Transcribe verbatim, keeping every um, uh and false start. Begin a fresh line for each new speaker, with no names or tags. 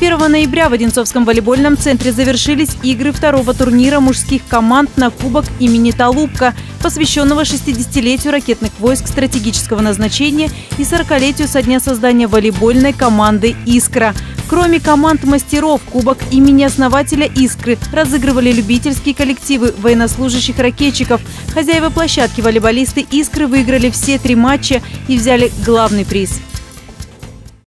первого ноября в Одинцовском волейбольном центре завершились игры второго турнира мужских команд на Кубок имени Толубка, посвященного шестидесятилетию ракетных войск стратегического назначения и сорокалетию со дня создания волейбольной команды «Искра». Кроме команд мастеров, Кубок имени основателя «Искры» разыгрывали любительские коллективы военнослужащих ракетчиков. Хозяева площадки волейболисты «Искры» выиграли все три матча и взяли главный приз.